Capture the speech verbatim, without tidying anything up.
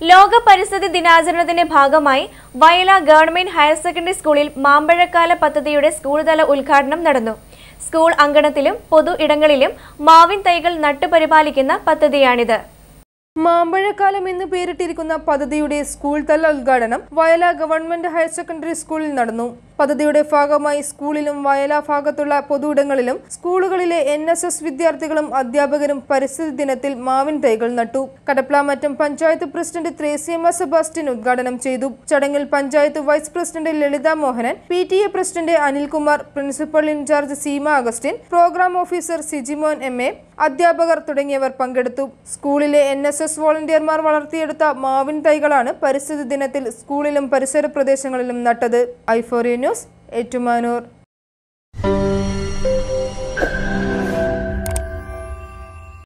ലോക പരിസ്ഥിതി ദിനാചരണത്തിന്റെ ഭാഗമായി വയല ഗവൺമെന്റ് ഹയർ സെക്കൻഡറി സ്കൂളിൽ മാമ്പഴക്കാല പദ്ധതിയുടെ സ്കൂൾതല ഉദ്ഘാടനം നടന്നു. സ്കൂൾ അങ്കണത്തിലും പൊതു ഇടങ്ങളിലും മാവിൻ തൈകൾ നട്ടുപരിപാലിക്കുന്ന പദ്ധതിയാണിത്. മാമ്പഴക്കാലം എന്ന് പേരിട്ടിരിക്കുന്ന പദ്ധതിയുടെ സ്കൂൾ തല ഉദ്ഘാടനം വയല ഗവൺമെന്റ് ഹയർ സെക്കൻഡറി സ്കൂളിൽ നടന്നു. പദ്ധതിയുടെ ഭാഗമായി സ്കൂളിലും വയല ഭാഗത്തുള്ള പൊതുയിടങ്ങളിലും സ്കൂളുകളിലെ എൻ എസ് എസ് വിദ്യാർത്ഥികളും അധ്യാപകരും പരിസ്ഥിതി ദിനത്തിൽ മാവിൻ തൈകൾ നട്ടു. കടപ്ലാമറ്റം പഞ്ചായത്ത് പ്രസിഡന്റ് ത്രേസ്യമ്മ സെബാസ്റ്റ്യൻ ഉദ്ഘാടനം ചെയ്തു. ചടങ്ങിൽ panchayat vice president Lalitha Mohanan, P T A president Anilkumar, principal in charge Seema Augustine, programme officer Sijimon M A, അധ്യാപകർ തുടങ്ങിയവർ പങ്കെടുത്തു. സ്കൂളിലെ എൻ എസ് എസ് വോളണ്ടിയർമാർ വളർത്തിയെടുത്ത മാവിൻ തൈകളാണ് പരിസ്ഥിതി ദിനത്തിൽ സ്കൂളിലും പരിസര പ്രദേശങ്ങളിലും നട്ടത്. Euphoria news, Ettumanoor.